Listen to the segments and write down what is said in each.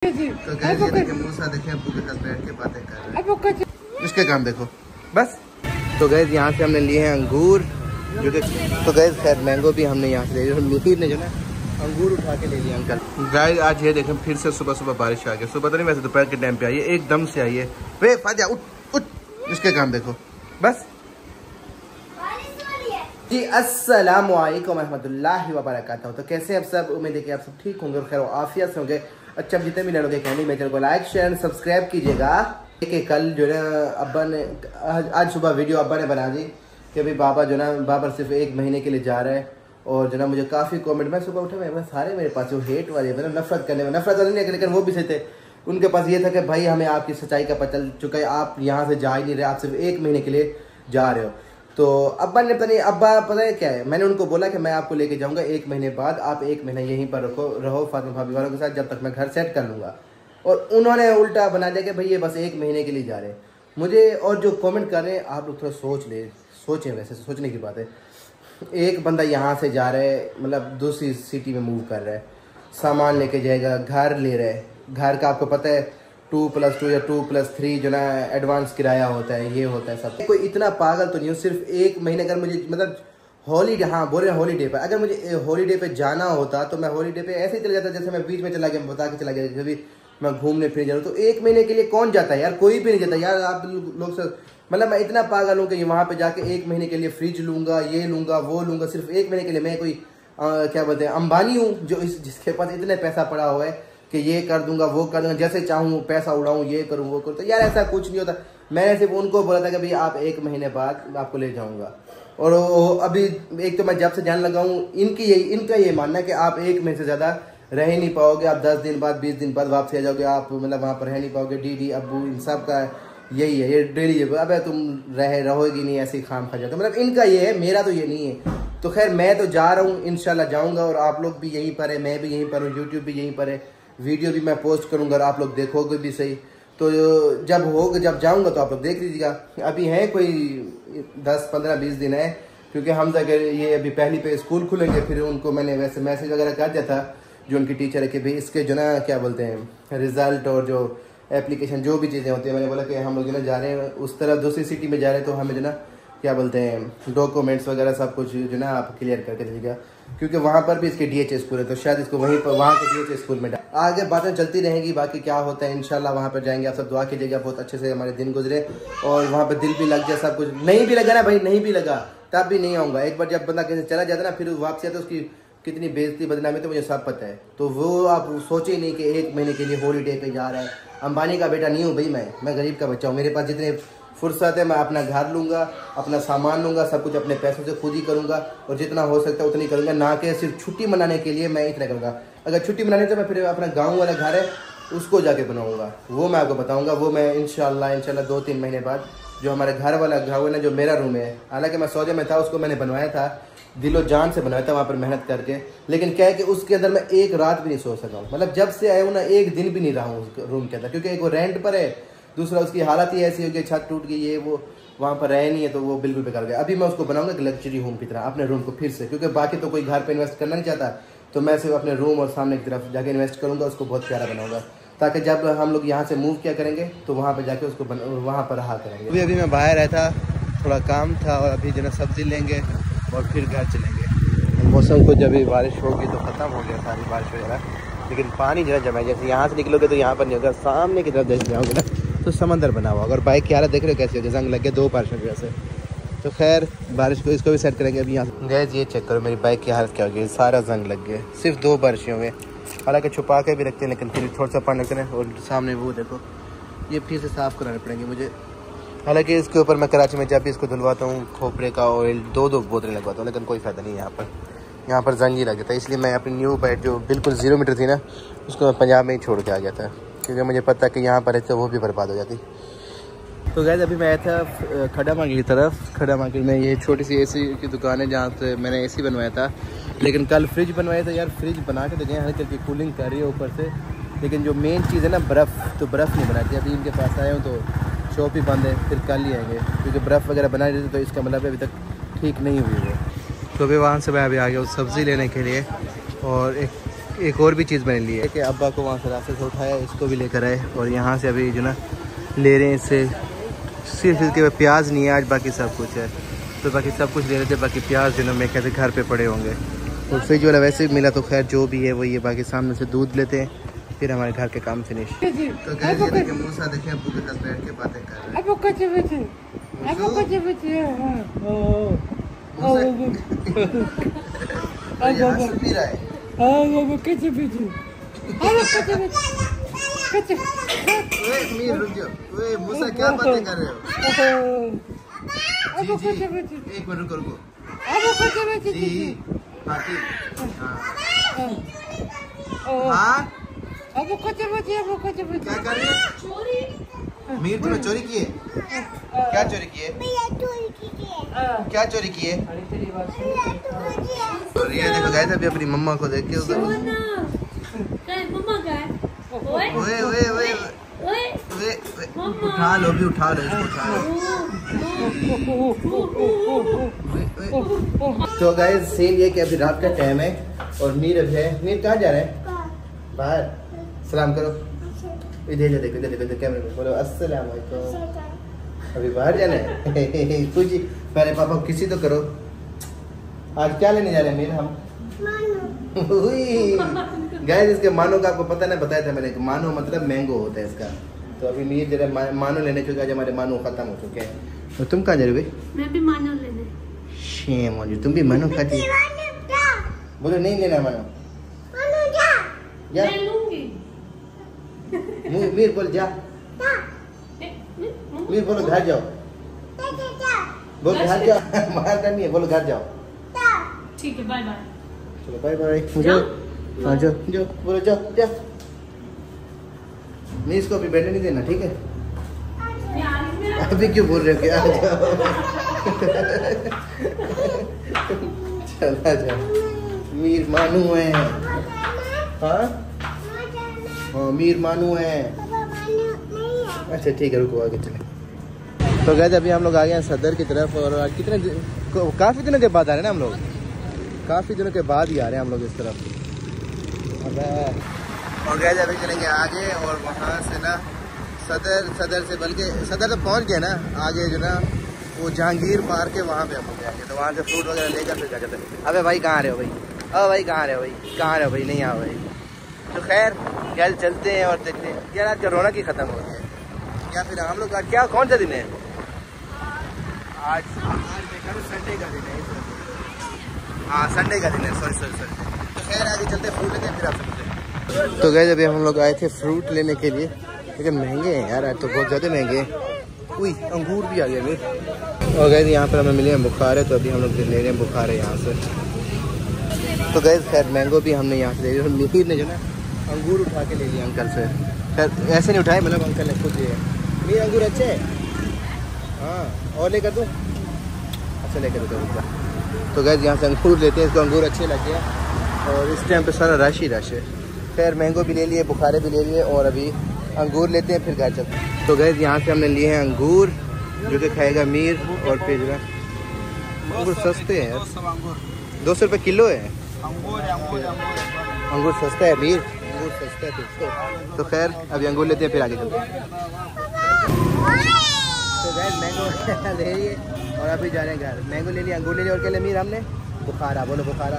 तो गाइस ये देखिए मूसा देखें अब्बू के साथ बैठ के बातें कर रहे हैं। इसके काम देखो बस। तो गाइस यहाँ से हमने लिए हैं अंगूर जो कि तो गाइस खैर मैंगो भी हमने यहाँ से ले लिया। मीर ने जो ना अंगूर उठा के ले लिया अंकल। गाइस आज ये देखें फिर से सुबह सुबह बारिश आ गई। सुबह तो नहीं वैसे दोपहर के टाइम पे आई है, एकदम से आई है। वे फादिया उठ उठ। इसके काम देखो बस जी। अस्सलामु अलैकुम रहमतुल्लाहि व बरकातहू। तो कैसे आप सब, उम्मीद है कि आप सब ठीक होंगे और खैर आफियत से होंगे। अच्छा जितने भी लोग कहने मेरे चैनल को लाइक शेयर सब्सक्राइब कीजिएगा। कि कल जो है अब्बा ने आज सुबह वीडियो अब्बा ने बना दी कि अभी बाबा जो ना बाबा सिर्फ 1 महीने के लिए जा रहे हैं। और जो ना मुझे काफ़ी कमेंट, मैं सुबह उठा मैं सारे मेरे पास वो हेट वाले मतलब नफरत करने में नफरत वाले नहीं, लेकिन वो भी सही थे। उनके पास ये था कि भाई हमें आपकी सच्चाई का पता चल चुका है, आप यहाँ से जा ही नहीं रहे, आप सिर्फ 1 महीने के लिए जा रहे हो। तो अब्बा ने पता नहीं, अब्बा पता है क्या है, मैंने उनको बोला कि मैं आपको लेके जाऊँगा 1 महीने बाद, आप 1 महीना यहीं पर रहो फातिमा भाभी वालों के साथ जब तक मैं घर सेट कर लूँगा। और उन्होंने उल्टा बना दिया कि भाई ये बस 1 महीने के लिए जा रहे हैं मुझे। और जो कमेंट कर रहे हैं आप लोग थोड़ा सोचें, वैसे सोचने की बात है। एक बंदा यहाँ से जा रहा है, मतलब दूसरी सिटी में मूव कर रहा है, सामान लेके जाएगा, घर ले रहा है। घर का आपको पता है 2+2 या 2+3 जो ना एडवांस किराया होता है, ये होता है सब। कोई इतना पागल तो नहीं हो सिर्फ 1 महीने। अगर मुझे मतलब हॉलीडे, हाँ बोल रहे हैं हॉलीडे पर, अगर मुझे हॉलीडे पे जाना होता तो मैं हॉलीडे पे ऐसे ही चला जाता जैसे मैं बीच में चला गया, बता के चला गया कभी मैं घूमने फिरने जा रहा हूँ। तो 1 महीने के लिए कौन जाता है यार, कोई भी नहीं जाता यार। आप लोग से मतलब मैं इतना पागल हूँ कि वहाँ पे जाके 1 महीने के लिए फ्रिज लूँगा, ये लूँगा, वो लूँगा, सिर्फ 1 महीने के लिए। मैं कोई क्या बोलते हैं अंबानी हूँ जो जिसके पास इतने पैसा पड़ा हुआ है कि ये कर दूंगा, वो कर दूंगा, जैसे चाहूँ पैसा उड़ाऊँ, ये करूँ, वो करूँ। तो यार ऐसा कुछ नहीं होता। मैंने सिर्फ उनको बोला था कि भाई आप 1 महीने बाद आपको ले जाऊँगा। और अभी एक तो मैं जब से जाने लगा हूँ इनका ये मानना है कि आप 1 महीने से ज़्यादा रह ही नहीं पाओगे, आप 10 दिन बाद 20 दिन बाद वापस आ जाओगे, आप मतलब वहाँ पर रह नहीं पाओगे। दीदी अब्बू इन सब का यही है, ये डेली है, अबे तुम रहोगी नहीं, ऐसे ही खाम खा जाते, मतलब इनका ये है, मेरा तो ये नहीं है। तो खैर मैं तो जा रहा हूँ, इंशाल्लाह जाऊँगा। और आप लोग भी यहीं पर है, मैं भी यहीं पर हूँ, यूट्यूब भी यहीं पर है, वीडियो भी मैं पोस्ट करूँगा और आप लोग देखोगे भी सही। तो जब जाऊँगा तो आप लोग देख लीजिएगा। अभी है कोई 10, 15, 20 दिन है, क्योंकि हम तक ये अभी पहली पे स्कूल खुलेंगे। फिर उनको मैंने वैसे मैसेज वगैरह कर दिया था जो उनकी टीचर है कि भाई इसके जो ना क्या बोलते हैं रिजल्ट और जो एप्लीकेशन जो भी चीज़ें होती है, मैंने बोला कि हम लोग जो ना जा रहे हैं उस तरफ दूसरी सिटी में जा रहे हैं, तो हमें जो ना क्या बोलते हैं डॉक्यूमेंट्स वगैरह सब कुछ जो ना आप क्लियर करके दीजिएगा, क्योंकि वहाँ पर भी इसके DH स्कूल है। तो शायद इसको वहीं पर वहाँ के DH स्कूल में आगे बातें चलती रहेंगी। बाकी क्या होता है इंशाल्लाह वहाँ पर जाएंगे। आप सब दुआ कीजिएगा बहुत अच्छे से हमारे दिन गुजरे और वहाँ पर दिल भी लग जाए सब कुछ। नहीं भी लगा ना भाई, नहीं भी लगा तब भी नहीं आऊँगा। एक बार जब बंदा कहीं चला जाता ना फिर वापसी आता, उसकी कितनी बेइज्जती बदनामी तो मुझे सब पता है। तो वो आप सोचे नहीं कि 1 महीने के लिए हॉलीडे पे जा रहा है। अंबानी का बेटा नहीं हूँ भाई, मैं गरीब का बच्चा हूँ। मेरे पास जितने फुर्सत है मैं अपना घर लूँगा, अपना सामान लूँगा, सब कुछ अपने पैसों से खुद ही करूँगा और जितना हो सकता है उतनी करूँगा, ना कि सिर्फ छुट्टी मनाने के लिए मैं इतना करूँगा। अगर छुट्टी मनाने तो मैं फिर अपना गाँव वाला घर है उसको जाके बनाऊँगा, वो मैं आपको बताऊँगा। वो मैं इंशाल्लाह 2-3 महीने बाद जो हमारे घर वाला घर है ना, जो मेरा रूम है, हालांकि मैं सौदे में था, उसको मैंने बनवाया था, दिलो जान से बनाया था वहाँ पर मेहनत करके। लेकिन क्या है कि उसके अंदर मैं 1 रात भी नहीं सो सका हूँ। मतलब जब से आया हूँ ना 1 दिन भी नहीं रहा हूँ उस रूम के अंदर, क्योंकि एक वो रेंट पर है, दूसरा उसकी हालत ही ऐसी हो गई, छत टूट गई, ये वो वहाँ पर रहे नहीं है, तो वो बिल्कुल बेकार गया। अभी मैं उसको बनाऊंगा कि लग्जरी होम की तरह अपने रूम को फिर से, क्योंकि बाकी तो कोई घर पर इन्वेस्ट करना नहीं चाहता, तो मैं सिर्फ अपने रूम और सामने की तरफ जाके इन्वेस्ट करूँगा, उसको बहुत प्यारा बनाऊँगा, ताकि जब हम लोग यहाँ से मूव किया करेंगे तो वहाँ पर जाके उसको वहाँ पर रहा करेंगे। अभी मैं बाहर आया था, थोड़ा काम था, और अभी जो ना सब्जी लेंगे और फिर घर चलेंगे। मौसम को जब भी बारिश होगी तो ख़त्म हो गया सारी बारिश वगैरह, लेकिन पानी जो है जमा, जैसे यहाँ से निकलोगे तो यहाँ पर नहीं होगा, सामने की तरफ देख जाओगे ना तो समंदर बना हुआ। और बाइक की हालत देख रहे हो कैसे होगी, जंग लग गए 2 बारिश की वजह से। तो खैर बारिश को इसको भी सेट करेंगे। अभी यहाँ गैस ये चेक करो मेरी बाइक की हालत क्या होगी, सारा जंग लग गया, सिर्फ 2 बारिशों में। हालांकि छुपा के भी रखते हैं, लेकिन फिर थोड़ा सा पानी लगते हैं। और सामने वो देखो, ये फिर से साफ़ कराने पड़ेंगे मुझे। हालांकि इसके ऊपर मैं कराची में जब भी इसको धुलवाता हूँ खोपरे का ऑयल 2-2 बोतलें लगवाता हूँ, लेकिन कोई फ़ायदा नहीं है। यहाँ पर जंग ही लग जाता है, इसलिए मैं अपनी न्यू बाइक जो बिल्कुल 0 मीटर थी ना, उसको मैं पंजाब में ही छोड़ के आ गया था, क्योंकि मुझे पता है कि यहाँ पर रहते वो भी बर्बाद हो जाती। तो गैस अभी मैं आया था खड़ा मार्केट की तरफ। खड़ा मार्केट में ये छोटी सी AC की दुकान है जहाँ से मैंने AC बनवाया था, लेकिन कल फ्रिज बनवाया था। यार फ्रिज बना के देखें, हल्की हल्की कूलिंग कर रही है ऊपर से, लेकिन जो मेन चीज़ है ना बर्फ़, तो बर्फ़ नहीं बनाती। अभी इनके पास आया हूँ तो शॉप ही बंद है, फिर कल ही आएंगे, क्योंकि बर्फ़ वगैरह बना रही थी, तो इसका मतलब अभी तक ठीक नहीं हुई है। तो अभी वहाँ से मैं अभी आ गया हूँ सब्ज़ी लेने के लिए, और एक एक और भी चीज़ मैंने ली है कि अब्बा को वहाँ से रास्ते से उठाया, इसको भी लेकर आए और यहाँ से अभी जो ना ले रहे हैं इससे। सिर्फ इसके प्याज नहीं है आज, बाकी सब कुछ है। तो बाकी सब कुछ ले रहे थे, बाकी प्याज जो ना मैं कहते घर पे पड़े होंगे। और फ्रिज वाला वैसे भी मिला तो खैर जो भी है वो ये, बाकी सामने से दूध लेते हैं फिर हमारे घर के काम फिनिश। तो देखें मूसा, देखें अब्बू के साथ बैठ के बातें कर रहे हैं। मूसा क्या बातें कर रहे हो? जी, एक मिनट रुको। जी, हाँ क्या कर रही है? मीर तूने चोरी की है? क्या चोरी की है? क्या चोरी की है? रिया देखो गाइस अभी अपनी मम्मा को देख के उठा लो भी, उठा लो इसको, उठा लो। तो गाइस सीन ये कि अभी रात का टाइम है और मीर अभी है। मीर कहाँ जा रहे हैं? बाहर। सलाम करो इधर देखो, इधर देखो कैमरे में, बोलो अस्सलाम वालेकुम। अभी बाहर जाना है? पूछी पहले पापा किसी तो करो। आज क्या लेने जा रहे हैं मीर हम? गाइस इसके मानो का आपको पता नहीं, बताया था मैंने, मानो मतलब मैंगो होता है इसका। तो अभी मीर जरा मानो लेने, क्योंकि आज हमारे मानो खत्म हो चुके हैं। तो तुम कहाँ जा रहे हो? मैं भी मानो लेने। शेम हो तुम भी मानो खाती? बोलो नहीं लेना मानो। मैं लूंगी। मीर बोल जा। मीर बोलो घर जाओ। बोल घर जाओ। मारना नहीं है, बोलो घर जाओ। ठीक है, बाय बाय। चलो बाय बाय। हाँ जाओ जाओ, बोलो जाओ जाओ। मैं इसको अभी बैठने नहीं देना, ठीक है? अभी क्यों बोल रहे हो कि आ जाओ? चला जाओ। मीर मानू है। हाँ हाँ मीर मानू है। अच्छा ठीक है, रुको आगे चले। तो गए अभी हम लोग आ गए हैं सदर की तरफ, और आज काफ़ी दिनों के बाद आ रहे हैं ना हम लोग, काफ़ी दिनों के बाद ही आ रहे हैं हम लोग इस तरफ। और गए अभी चलेंगे आगे, और वहाँ से ना सदर से बल्कि सदर तो पहुँच गए ना, आगे जो ना वो जहांगीर पार्क है वहाँ पे हम लोग जाएंगे। तो वहाँ से फ्रूट वगैरह लेकर फिर क्या कहते हैं। अबे भाई कहाँ रहे हो भाई? अब भाई कहाँ रहे हो भाई? कहाँ रहे हो भाई? नहीं आओ भाई। तो खैर क्या चलते हैं और देखते हैं। यार आज रौनक ही ख़त्म हो गई है, या फिर हम लोग क्या कौन सा दिन है आज? संडे का दिन है। हाँ संडे का दिन है, सॉरी। तो खैर आगे चलते फ्रूट लेते हैं फिर आपसे मिलते। तो गए जब हम लोग आए थे फ्रूट लेने के लिए, लेकिन महंगे हैं यार, आज तो बहुत ज़्यादा महंगे हैं। उई अंगूर भी आ गया अभी। और गए यहाँ पर हमें मिले हैं बुखारे, तो अभी हम लोग ले रहे हैं बुखारे यहाँ से। तो गए खैर मैंगो भी हमने यहाँ से ले लिया। मीर ने जो ना अंगूर उठा के ले लिया अंकल से। खैर ऐसे नहीं उठाए, मतलब अंकल ने खुद दिए। मीर अंगूर अच्छे है? हाँ और लेकर दूँ? अच्छा लेकर दूँ। तो गए यहाँ से अंगूर लेते हैं, इसको अंगूर अच्छे लग गया, और इस टाइम पे सारा रश ही रश है। खैर मैंगो भी ले लिए, बुखारे भी ले लिए, और अभी अंगूर लेते हैं फिर घर चलते हैं। तो गए यहाँ से हमने लिए हैं अंगूर, जो कि खाएगा मीर। और फिर जो है अंगूर सस्ते हैं, 200 रुपये किलो है अंगूर सस्ता है मीर, अंगूर सस्ता है। तो खैर अभी अंगूर लेते हैं फिर आगे चलते हैं। तो गैस मैंगो ले लिए और अभी जा रहे हैं घर। मैंगो ले लिया, अंगूर ले लिया, और क्या ले मीर हमने? बुखारा। बोलो बुखारा।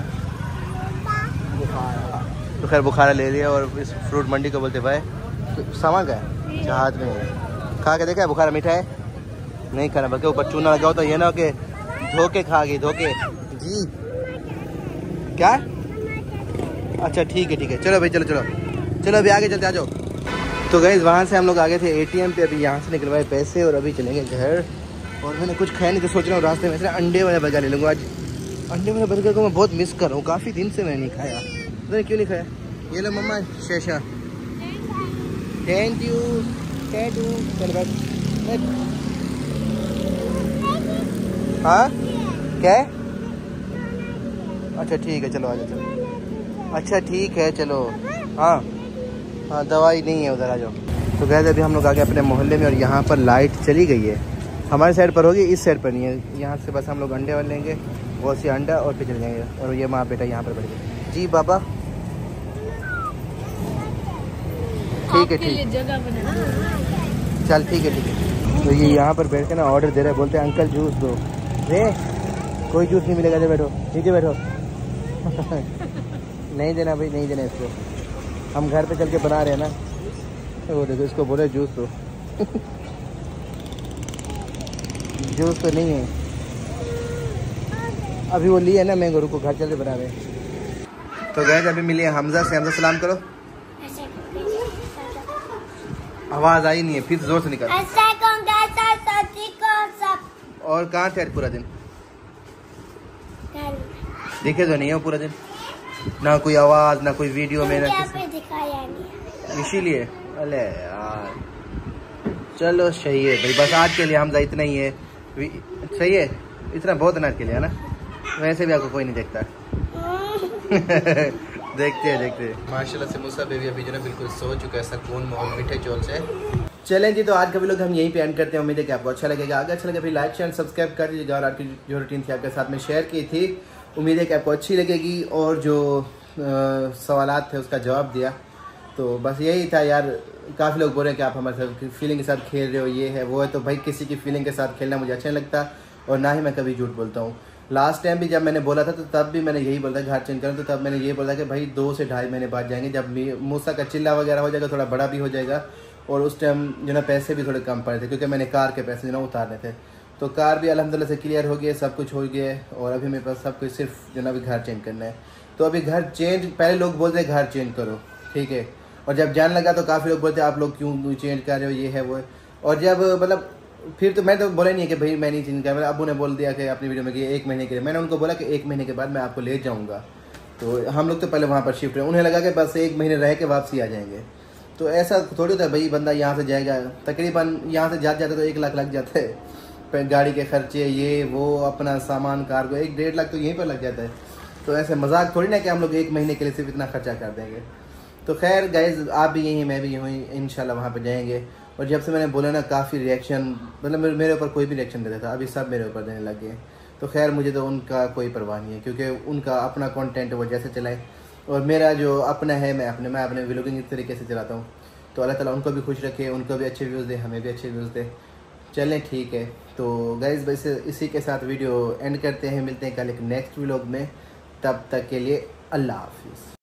तो खैर बुखारा ले लिया, और इस फ्रूट मंडी को बोलते भाई तो सामान का है जहाज में है। खा के देखा है बुखारा मीठा है? नहीं खाना, बल्कि ऊपर चूना लगा हो तो ये ना कि धोखे खा गई, धोखे जी। क्या? अच्छा ठीक है चलो भाई, चलो अभी आगे चलते, आ जाओ। तो गाइस वहाँ से हम लोग आगे थे ATM पे, अभी यहाँ से निकलवाए पैसे और अभी चलेंगे घर। और मैंने कुछ खाया नहीं तो सोच रहा हूँ रास्ते में से अंडे वाला बर्गर ले लूँगा। आज अंडे वाला बर्गर को मैं बहुत मिस कर रहा हूँ, काफ़ी दिन से मैंने नहीं खाया। मैंने क्यों नहीं खाया? ये लो मम्मा शेषा, थैंक यू। चल बस। हाँ क्या है? अच्छा ठीक है चलो आ जाओ। अच्छा ठीक है चलो। हाँ दवाई नहीं है उधर, आ जाओ। तो गए अभी हम लोग आ गए अपने मोहल्ले में, और यहाँ पर लाइट चली गई है। हमारे साइड पर होगी, इस साइड पर नहीं है। यहाँ से बस हम लोग अंडे वाले लेंगे, बहुत सी अंडा, और फिर चले जाएंगे। और ये माँ बेटा यहाँ पर बैठ गए। जी बाबा ठीक है ठीक, जगह बना। चल ठीक है। तो ये यहाँ पर बैठ के ना ऑर्डर दे रहे हैं, बोलते हैं अंकल जूस दो। रे कोई जूस नहीं मिलेगा, बैठो नीचे बैठो। नहीं देना भाई, नहीं देना इसको, हम घर पे चल के बना रहे हैं ना। वो देखो इसको बोले जूस दो। जूस तो नहीं है अभी, वो लिए ना मैंगो, रुको घर चल के बना रहे हैं। तो गए अभी मिले हमजा से। हमजा सलाम करो। आवाज आई नहीं है, फिर जोर से निकल। और कहाँ थे पूरा दिन? दिखे तो नहीं हो पूरा दिन, ना कोई आवाज ना कोई वीडियो में, ना इसीलिए। अरे यार चलो सही है भाई, बस आज के लिए हमजा इतना ही है। सही है, इतना बहुत है ना आज के लिए, है ना। वैसे भी आपको कोई नहीं देखता। देखते हैं माशाल्लाह से मूसा बेबी अभी जो ना बिल्कुल सो चुका है, सुकून माहौल मीठे चौल से। चलें जी, तो आज का भी लोग हम यहीं पे एंड करते हैं। उम्मीद है कि आपको अच्छा लगेगा। अगर अच्छा लगे फिर लाइक शेयर सब्सक्राइब कर दीजिएगा, और आपकी जो रूटीन थी आपके साथ में शेयर की थी, उम्मीद है कि आपको अच्छी लगेगी। और जो सवालात थे उसका जवाब दिया, तो बस यही था यार। काफ़ी लोग बोल रहे हैं कि आप हमारे साथ फीलिंग के साथ खेल रहे हो, ये है वो है। तो भाई किसी की फीलिंग के साथ खेलना मुझे अच्छा नहीं लगता, और ना ही मैं कभी झूठ बोलता हूँ। लास्ट टाइम भी जब मैंने बोला था तो तब भी मैंने यही बोला था घर चेंज करूँ, तो तब मैंने ये बोला कि भाई 2 से ढाई महीने बाद जाएंगे, जब मूसा का चिल्ला वगैरह हो जाएगा, थोड़ा बड़ा भी हो जाएगा। और उस टाइम जो ना पैसे भी थोड़े कम पड़े थे, क्योंकि मैंने कार के पैसे जो ना उतारने थे। तो कार भी अल्हम्दुलिल्लाह से क्लियर हो गया, सब कुछ हो गया। और अभी मेरे पास सब कुछ, सिर्फ जो ना अभी घर चेंज करना है। तो अभी घर चेंज, पहले लोग बोलते हैं घर चेंज करो, ठीक है। और जब जान लगा तो काफ़ी लोग बोलते हैं आप लोग क्यों चेंज कर रहे हो, ये है वो है। और जब मतलब फिर तो मैं तो बोला नहीं है कि भाई मैं नहीं चेंज कर, मेरे अबू ने बोल दिया कि अपनी वीडियो में कि 1 महीने के लिए। मैंने उनको बोला कि 1 महीने के बाद मैं आपको ले जाऊँगा। तो हम लोग तो पहले वहाँ पर शिफ्ट रहे, उन्हें लगा कि बस 1 महीने रह के वापसी आ जाएंगे। तो ऐसा थोड़ी होता है भाई, बंदा यहाँ से जाएगा, तकरीबन यहाँ से जाते तो 1 लाख लग जाता है। गाड़ी के खर्चे, ये वो, अपना सामान, कार को 1-1.5 लाख तो यहीं पर लग जाता है। तो ऐसे मजाक थोड़ी ना कि हम लोग 1 महीने के लिए सिर्फ इतना खर्चा कर देंगे। तो खैर गाइज, आप भी यहीं, मैं भी यहीं, इंशाल्लाह वहाँ पे जाएंगे। और जब से मैंने बोला ना, काफ़ी रिएक्शन, मतलब मेरे ऊपर कोई भी रिएक्शन देता था, अभी सब मेरे ऊपर देने लग गए। तो खैर मुझे तो उनका कोई परवाह नहीं है, क्योंकि उनका अपना कंटेंट वो जैसे चलाए, और मेरा जो अपना है मैं अपने व्लॉगिंग इस तरीके से चलाता हूँ। तो अल्लाह ताला उनको भी खुश रखे, उनको भी अच्छे व्यूज़ दे, हमें भी अच्छे व्यूज़ दे। चलें ठीक है। तो गाइज वैसे इसी के साथ वीडियो एंड करते हैं, मिलते हैं कल एक नेक्स्ट व्लॉग में। तब तक के लिए अल्लाह हाफिज़।